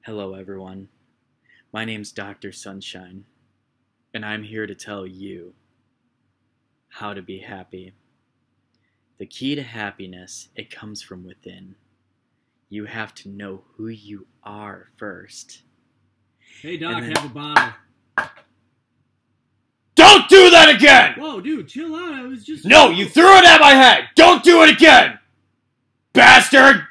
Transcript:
Hello everyone, my name's Dr. Sunshine, and I'm here to tell you how to be happy. The key to happiness, it comes from within. You have to know who you are first. Hey Doc, have a bottle. Don't do that again! Whoa, dude, chill out, I was just... No, you threw it at my head! Don't do it again! Bastard!